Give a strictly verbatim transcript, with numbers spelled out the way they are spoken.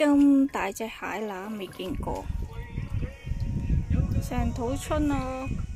咁大隻蟹乸未見過，成肚春啊！